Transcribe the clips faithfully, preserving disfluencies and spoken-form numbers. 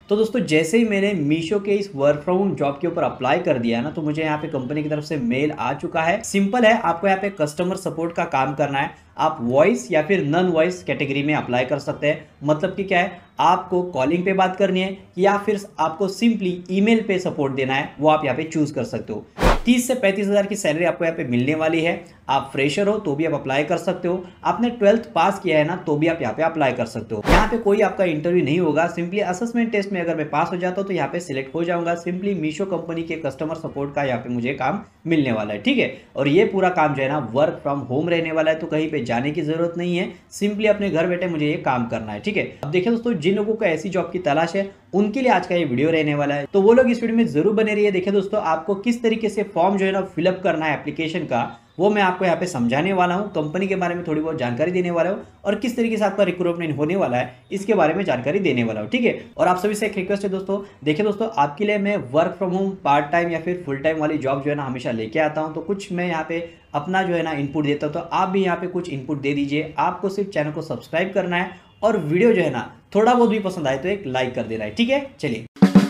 तो दोस्तों जैसे ही मैंने मीशो के इस वर्क फ्रॉम होम जॉब के ऊपर अप्लाई कर दिया ना, तो मुझे यहाँ पे कंपनी की तरफ से मेल आ चुका है। सिंपल है, आपको यहाँ पे कस्टमर सपोर्ट का काम करना है। आप वॉइस या फिर नॉन वॉइस कैटेगरी में अप्लाई कर सकते हैं। मतलब कि क्या है, आपको कॉलिंग पे बात करनी है या फिर आपको सिंपली ईमेल पे सपोर्ट देना है, वो आप यहाँ पे चूज कर सकते हो। तीस से पैंतीस हज़ार की सैलरी आपको यहाँ पे मिलने वाली है। आप फ्रेशर हो तो भी आप अप्लाई कर सकते हो, आपने ट्वेल्थ पास किया है ना तो भी आप यहाँ पे अप्लाई कर सकते हो। यहाँ पे कोई आपका इंटरव्यू नहीं होगा, सिंपली असेसमेंट टेस्ट में अगर मैं पास हो जाता हूँ तो यहाँ पे सिलेक्ट हो जाऊंगा। सिंपली मीशो कंपनी के कस्टमर सपोर्ट का यहाँ पे मुझे काम मिलने वाला है, ठीक है। और ये पूरा काम जो है ना वर्क फ्रॉम होम रहने वाला है, तो कहीं पे जाने की जरूरत नहीं है, सिंपली अपने घर बैठे मुझे ये काम करना है, ठीक है। अब देखिए दोस्तों, जिन लोगों को ऐसी जॉब की तलाश है उनके लिए आज का ये वीडियो रहने वाला है, तो वो लोग इस वीडियो में जरूर बने रहिए। देखिए दोस्तों, आपको किस तरीके से फॉर्म जो है ना फिलअप करना है एप्लीकेशन का, वो मैं आपको यहाँ पे समझाने वाला हूँ। कंपनी के बारे में थोड़ी बहुत जानकारी देने वाला हूँ और किस तरीके से आपका रिक्रूटमेंट होने वाला है इसके बारे में जानकारी देने वाला हूँ, ठीक है। और आप सभी से एक रिक्वेस्ट है दोस्तों, देखिए दोस्तों, आपके लिए मैं work from home part time या फिर फुल टाइम वाली जॉब जो है ना हमेशा लेके आता हूँ। तो कुछ मैं यहाँ पे अपना जो है ना इनपुट देता हूँ, तो आप भी यहाँ पे कुछ इनपुट दे दीजिए। आपको सिर्फ चैनल को सब्सक्राइब करना है और वीडियो जो है ना थोड़ा बहुत भी पसंद आए तो एक लाइक कर देना है, ठीक है। चलिए,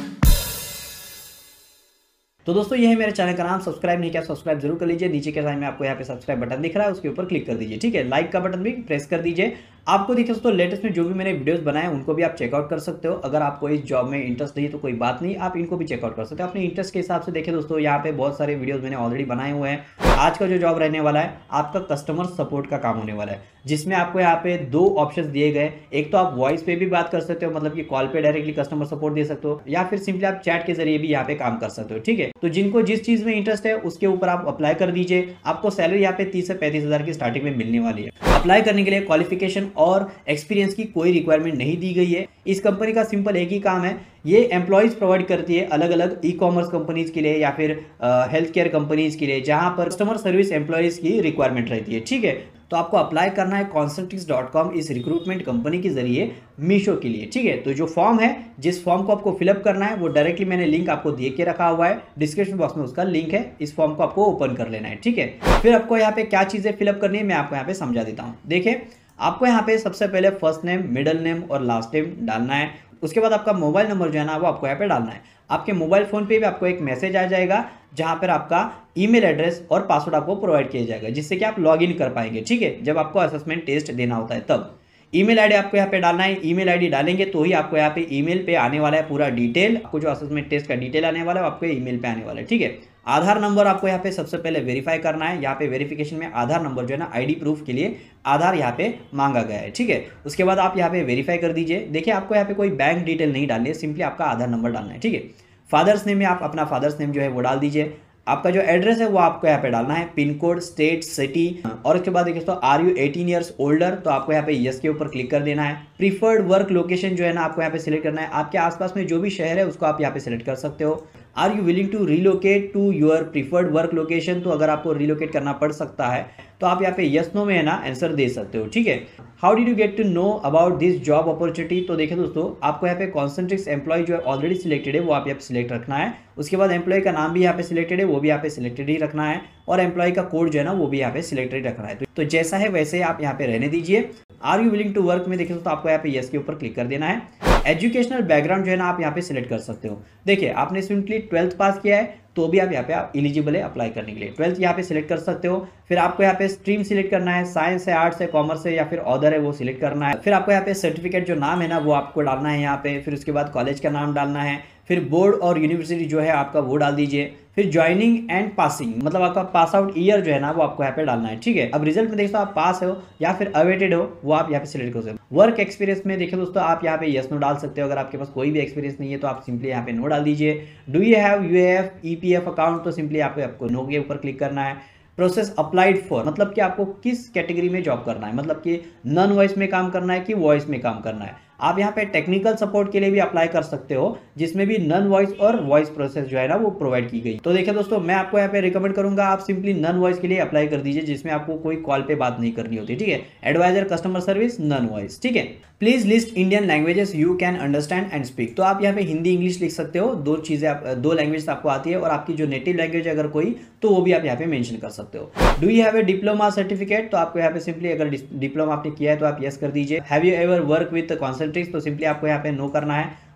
तो दोस्तों ये है मेरे चैनल का नाम। सब्सक्राइब नहीं किया सब्सक्राइब जरूर कर लीजिए। नीचे के साइड में आपको यहाँ पे सब्सक्राइब बटन दिख रहा है, उसके ऊपर क्लिक कर दीजिए, ठीक है। लाइक का बटन भी प्रेस कर दीजिए। आपको देखिए दोस्तों, लेटेस्ट में जो भी मैंने वीडियोस बनाए हैं उनको भी आप चेकआउट कर सकते हो। अगर आपको इस जॉब में इंटरेस्ट नहीं है तो कोई बात नहीं, आप इनको भी चेकआउट कर सकते हो अपने इंटरेस्ट के हिसाब से। देखिए दोस्तों, यहाँ पे बहुत सारे वीडियोस मैंने ऑलरेडी बनाए हुए हैं। आज का जो जॉब रहने वाला है आपका कस्टमर सपोर्ट का काम होने वाला है, जिसमें आपको यहाँ पे दो ऑप्शन दिए गए। एक तो आप वॉइस पे भी बात कर सकते हो, मतलब कि कॉल पे डायरेक्टली कस्टमर सपोर्ट दे सकते हो, या फिर सिंपली आप चैट के जरिए भी यहाँ पे काम कर सकते हो, ठीक है। तो जिनको जिस चीज में इंटरेस्ट है उसके ऊपर आप अप्लाई कर दीजिए। आपको सैलरी यहाँ पे तीस से पैंतीस हजार की स्टार्टिंग में मिलने वाली है। अप्लाई करने के लिए क्वालिफिकेशन और एक्सपीरियंस की कोई रिक्वायरमेंट नहीं दी गई है। इस कंपनी का सिंपल एक ही काम है, ये एम्प्लॉयज प्रोवाइड करती है अलग अलग ई कॉमर्स कंपनीज के लिए या फिर हेल्थ केयर कंपनीज के लिए, जहां पर कस्टमर सर्विस एम्प्लॉयज की रिक्वायरमेंट रहती है, ठीक है। तो आपको अप्लाई करना है कॉन्सेंट्रिक्स डॉट कॉम इस रिक्रूटमेंट कंपनी के जरिए मीशो के लिए, ठीक है। तो जो फॉर्म है, जिस फॉर्म को आपको फिलअप करना है, वो डायरेक्टली मैंने लिंक आपको दे के रखा हुआ है, डिस्क्रिप्शन बॉक्स में उसका लिंक है। इस फॉर्म को आपको ओपन कर लेना है, ठीक है। फिर आपको यहाँ पे क्या चीजें फिलअप करनी है मैं आपको यहाँ पे समझा देता हूँ। देखिए, आपको यहाँ पे सबसे पहले फर्स्ट नेम, मिडिल नेम और लास्ट नेम डालना है। उसके बाद आपका मोबाइल नंबर जो है ना वो आपको यहाँ पे डालना है। आपके मोबाइल फोन पे भी आपको एक मैसेज आ जाएगा जहां पर आपका ईमेल एड्रेस और पासवर्ड आपको प्रोवाइड किया जाएगा, जिससे कि आप लॉगिन कर पाएंगे, ठीक है। जब आपको असेसमेंट टेस्ट देना होता है तब ईमेल आईडी आपको यहाँ पे डालना है। ईमेल आईडी डालेंगे तो ही आपको यहाँ पे ईमेल पे आने वाला है पूरा डिटेल। आपको जो असेसमेंट टेस्ट का डिटेल आने वाला है आपको ईमेल पे आने वाला है, ठीक है। आधार नंबर आपको यहाँ पे सबसे पहले वेरीफाई करना है। यहाँ पे वेरिफिकेशन में आधार नंबर जो है ना आईडी प्रूफ के लिए आधार यहाँ पे मांगा गया है, ठीक है। उसके बाद आप यहाँ पे वेरीफाई कर दीजिए। देखिए, आपको यहाँ पे कोई बैंक डिटेल नहीं डालनी है, सिंपली आपका आधार नंबर डालना है, ठीक है। फादर्स नेम में आप अपना फादर्स नेम जो है वो डाल दीजिए। आपका जो एड्रेस है वो आपको यहाँ पे डालना है, पिन कोड, स्टेट, सिटी। और उसके बाद देखिए तो are you eighteen years older, तो आपको यहाँ पे यस के ऊपर क्लिक कर देना है। प्रीफर्ड वर्क लोकेशन जो है ना आपको यहाँ पे सिलेक्ट करना है। आपके आसपास में जो भी शहर है उसको आप यहाँ पे सिलेक्ट कर सकते हो। Are you willing to relocate to your preferred work location, तो अगर आपको रिलोकेट करना पड़ सकता है तो आप यहाँ पे यस नो में है ना आंसर दे सकते हो, ठीक है। How did you get to know about this job opportunity, तो देखिए दोस्तों, आपको यहाँ पे कॉन्सेंट्रिक्स एम्प्लॉय जो है ऑलरेडी सिलेक्टेड है वो आप यहाँ पे सिलेक्ट रखना है। उसके बाद एम्प्लॉय का नाम भी यहाँ पे सिलेक्टेड है वो भी यहाँ पे सिलेक्टेड ही रखना है, और एम्प्लॉय का कोड जो है ना वो भी यहाँ पे सिलेक्टेड रखना है। तो, तो जैसा है वैसे आप यहाँ पे रहने दीजिए। Are you willing to work में देखिए दोस्तों आपको यहाँ पे यस के ऊपर क्लिक कर देना है। एजुकेशनल बैकग्राउंड जो है ना आप यहाँ पे सिलेक्ट कर सकते हो। देखिए, आपने सिंपली ट्वेल्थ पास किया है तो भी आप यहाँ पे आप एलिजिबल है अप्लाई करने के लिए। ट्वेल्थ यहाँ पे सिलेक्ट कर सकते हो। फिर आपको यहाँ पे स्ट्रीम सिलेक्ट करना है, साइंस है, आर्ट्स है, कॉमर्स है या फिर अदर है वो सिलेक्ट करना है। फिर आपको यहाँ पे सर्टिफिकेट जो नाम है ना वो आपको डालना है यहाँ पे। फिर उसके बाद कॉलेज का नाम डालना है। फिर बोर्ड और यूनिवर्सिटी जो है आपका वो डाल दीजिए। फिर ज्वाइनिंग एंड पासिंग, मतलब आपका पास आउट ईयर जो है ना वो आपको यहाँ पे डालना है, ठीक है। अब रिजल्ट में देखो आप पास हो या फिर अवेटेड हो वो आप यहाँ पे सिलेक्ट कर सकते हो। वर्क एक्सपीरियंस में देखिए दोस्तों आप यहाँ पे यस नो डाल सकते हो। अगर आपके पास कोई भी एक्सपीरियंस नहीं है तो आप सिंपली यहाँ पे नो डाल दीजिए। Do you have UAF EPF account, तो सिंपली यहाँ पे आपको नो के ऊपर क्लिक करना है। प्रोसेस अप्लाइड फॉर, मतलब कि आपको किस कैटेगरी में जॉब करना है, मतलब कि नॉन वॉइस में काम करना है कि वॉइस में काम करना है। आप यहाँ पे टेक्निकल सपोर्ट के लिए भी अप्लाई कर सकते हो, जिसमें भी नॉन वॉइस और वॉइस प्रोसेस जो है ना वो प्रोवाइड की गई। तो देखिए दोस्तों, मैं आपको यहाँ पे रिकमेंड करूंगा आप सिंपली नॉन वॉइस के लिए अप्लाई कर दीजिए, जिसमें आपको कोई कॉल पे बात नहीं करनी होती, ठीक है। Adviser, customer service, non voice, ठीक है। Please list Indian languages you can understand and speak, तो आप यहाँ पे हिंदी इंग्लिश लिख सकते हो। दो चीजें आप, दो लैंग्वेज आपको आती है, और आपकी जो नेटिव लैंग्वेज है अगर कोई तो वो भी आप यहाँ पे मेंशन कर सकते हो। Do you have a diploma certificate, तो आपको यहाँ पे सिंपली अगर डिप्लोमा आपने किया है तो आप यस कर दीजिए। Have you ever work with Concentrix, तो सिंपली आपको यहाँ पे नो करना है।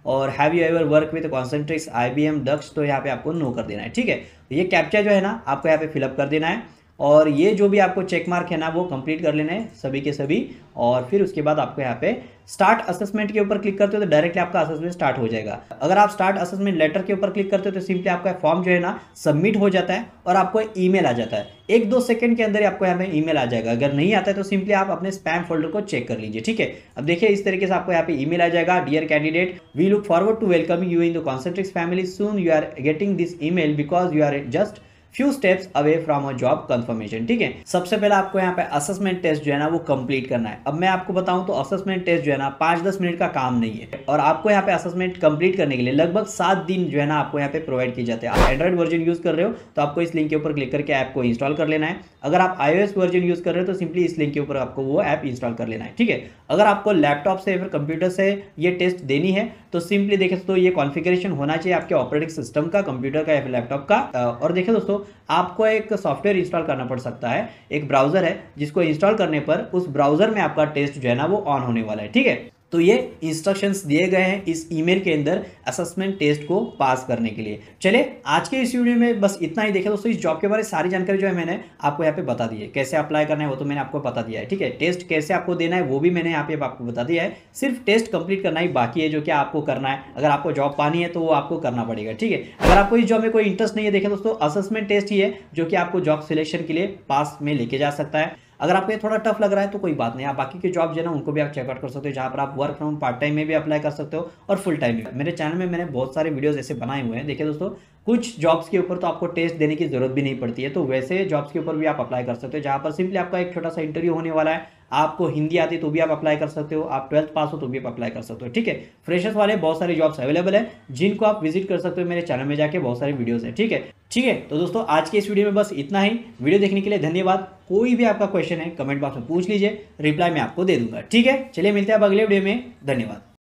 और have you ever work with Concentrix, IBM, ducks, तो यहाँ पे आपको नो कर देना है। ठीक है, तो ये कैप्चा जो है ना आपको यहाँ पे फिलअप कर देना है और ये जो भी आपको चेक मार्क है ना वो कंप्लीट कर लेना है सभी के सभी। और फिर उसके बाद आपको यहाँ पे स्टार्ट असेसमेंट के ऊपर क्लिक करते हो तो डायरेक्टली आपका असेसमेंट स्टार्ट हो जाएगा। अगर आप स्टार्ट असेसमेंट लेटर के ऊपर क्लिक करते हो तो सिंपली आपका फॉर्म जो है ना सबमिट हो जाता है और आपको ईमेल आ जाता है। एक दो सेकंड के अंदर ही आपको यहाँ पे ईमेल आ जाएगा। अगर नहीं आता है तो सिंपली आप अपने स्पैम फोल्डर को चेक कर लीजिए। ठीक है, अब देखिए इस तरीके से आपको यहाँ पे ईमेल आ जाएगा, dear candidate, we look forward to welcoming you in the Concentrix family, soon you are getting this email because you are just few steps away from a job confirmation. ठीक है, सबसे पहले आपको यहाँ पे असेसमेंट टेस्ट जो है ना वो कंप्लीट करना है। अब मैं आपको बताऊं तो असेसमेंट टेस्ट जो है ना पाँच दस मिनट का काम नहीं है और आपको यहाँ पे असेसमेंट कंप्लीट करने के लिए लगभग सात दिन जो है ना आपको यहाँ पे प्रोवाइड किए जाते हैं। आप एंड्रॉइड वर्जन यूज कर रहे हो तो आपको इस लिंक के ऊपर क्लिक करके ऐप को इंस्टॉल कर लेना है। अगर आप आईओएस वर्जन यूज कर रहे हो तो सिंपली इस लिंक के ऊपर आपको वो ऐप इंस्टॉल कर लेना है। ठीक है, अगर आपको लैपटॉप से या फिर कंप्यूटर से ये टेस्ट देनी है तो सिंपली देखें दोस्तों ये कॉन्फ़िगरेशन होना चाहिए आपके ऑपरेटिंग सिस्टम का, कंप्यूटर का या फिर लैपटॉप का। और देखें दोस्तों आपको एक सॉफ्टवेयर इंस्टॉल करना पड़ सकता है, एक ब्राउजर है जिसको इंस्टॉल करने पर उस ब्राउजर में आपका टेस्ट जो है ना वो ऑन होने वाला है। ठीक है, तो ये इंस्ट्रक्शंस दिए गए हैं इस ईमेल के अंदर असेसमेंट टेस्ट को पास करने के लिए। चलिए आज के इस वीडियो में बस इतना ही। देखें दोस्तों इस जॉब के बारे में सारी जानकारी जो है मैंने आपको यहाँ पे बता दी है। कैसे अप्लाई करना है वो तो मैंने आपको बता दिया है। ठीक है, टेस्ट कैसे आपको देना है वो भी मैंने यहाँ पे आपको बता दिया है। सिर्फ टेस्ट कंप्लीट करना ही बाकी है जो कि आपको करना है। अगर आपको जॉब पानी है तो वो आपको करना पड़ेगा। ठीक है, अगर आपको इस जॉब में कोई इंटरेस्ट नहीं है, देखें दोस्तों असेसमेंट टेस्ट ही है जो कि आपको जॉब सिलेक्शन के लिए पास में लेके जा सकता है। अगर आपको ये थोड़ा टफ लग रहा है तो कोई बात नहीं, आप बाकी के जॉब जो है ना उनको भी आप चेकआउट कर सकते हो, जहाँ पर आप वर्क फ्रॉम पार्ट टाइम में भी अप्लाई कर सकते हो और फुल टाइम में। मेरे चैनल में मैंने बहुत सारे वीडियोस ऐसे बनाए हुए हैं। देखिए दोस्तों कुछ जॉब्स के ऊपर तो आपको टेस्ट देने की जरूरत भी नहीं पड़ती है, तो वैसे जॉब्स के ऊपर भी आप अप्लाई कर सकते हो जहाँ पर सिंपली आपका एक छोटा सा इंटरव्यू होने वाला है। आपको हिंदी आती है तो भी आप अप्लाई कर सकते हो, आप ट्वेल्थ पास हो तो भी आप अप्लाई कर सकते हो। ठीक है, फ्रेशर्स वाले बहुत सारे जॉब्स अवेलेबल है जिनको आप विजिट कर सकते हो। मेरे चैनल में जाके बहुत सारे वीडियोस है। ठीक है ठीक है तो दोस्तों आज के इस वीडियो में बस इतना ही। वीडियो देखने के लिए धन्यवाद। कोई भी आपका क्वेश्चन है कमेंट बॉक्स में पूछ लीजिए, रिप्लाई मैं आपको दे दूंगा। ठीक है, चलिए मिलते हैं अब अगले वीडियो में। धन्यवाद।